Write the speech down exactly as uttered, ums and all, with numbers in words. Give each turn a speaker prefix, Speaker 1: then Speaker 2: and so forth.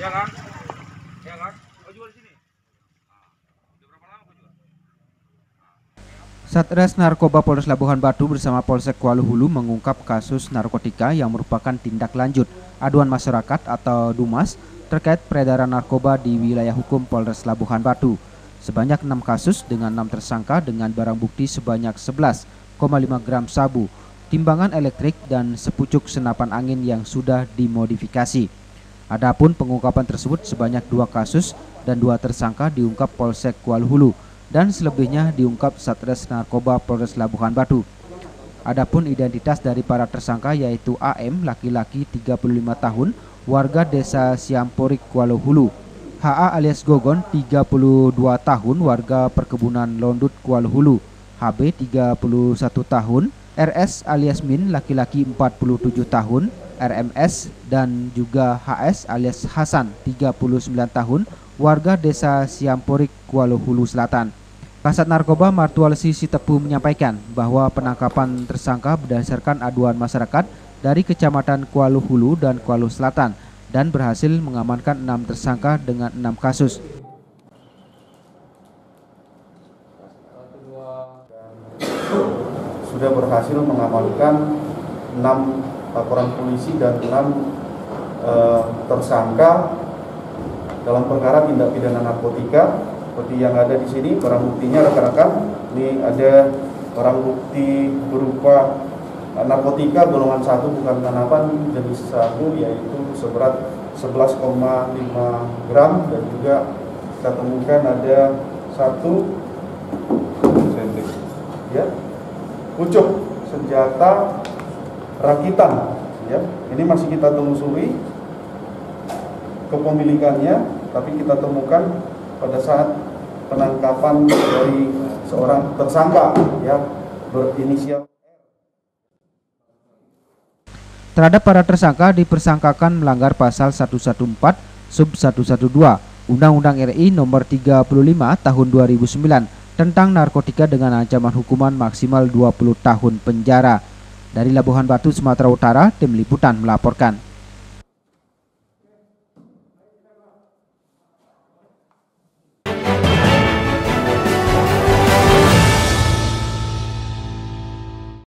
Speaker 1: Ya kan? Ya kan? Oh, jual di sini. Udah berapa lama kau jual?
Speaker 2: Satres Narkoba Polres Labuhan Batu bersama Polsek Kuala Hulu mengungkap kasus narkotika yang merupakan tindak lanjut aduan masyarakat atau DUMAS terkait peredaran narkoba di wilayah hukum Polres Labuhan Batu. Sebanyak enam kasus dengan enam tersangka dengan barang bukti sebanyak sebelas koma lima gram sabu, timbangan elektrik dan sepucuk senapan angin yang sudah dimodifikasi. Adapun pengungkapan tersebut sebanyak dua kasus dan dua tersangka diungkap Polsek Kuala Hulu dan selebihnya diungkap Satres Narkoba Polres Labuhan Batu. Adapun identitas dari para tersangka yaitu A M, laki-laki tiga puluh lima tahun, warga desa Siamporik Kuala Hulu, H A alias Gogon tiga puluh dua tahun, warga perkebunan Londut Kuala Hulu, H B tiga puluh satu tahun, R S alias Min, laki-laki empat puluh tujuh tahun, R M S dan juga H S alias Hasan tiga puluh sembilan tahun, warga desa Siamporik Kuala Hulu Selatan. Kasat Narkoba Martualsi Sitepu menyampaikan bahwa penangkapan tersangka berdasarkan aduan masyarakat dari Kecamatan Kuala Hulu dan Kuala Selatan dan berhasil mengamankan enam tersangka dengan enam kasus.
Speaker 3: Sudah berhasil mengamankan enam laporan polisi dan enam eh, tersangka dalam perkara tindak pidana narkotika. Seperti yang ada di sini, barang buktinya rekan-rekan, ini ada barang bukti berupa narkotika golongan satu bukan tanaman jenis sabu yaitu seberat sebelas koma lima gram dan juga kita temukan ada satu ya pucuk senjata rakitan ya. Ini masih kita telusuri kepemilikannya, tapi kita temukan pada saat penangkapan dari seorang tersangka ya berinisial.
Speaker 2: Terhadap para tersangka dipersangkakan melanggar pasal seratus empat belas sub seratus dua belas Undang-Undang R I nomor tiga puluh lima tahun dua ribu sembilan tentang narkotika dengan ancaman hukuman maksimal dua puluh tahun penjara. Dari Labuhan Batu, Sumatera Utara, tim liputan melaporkan.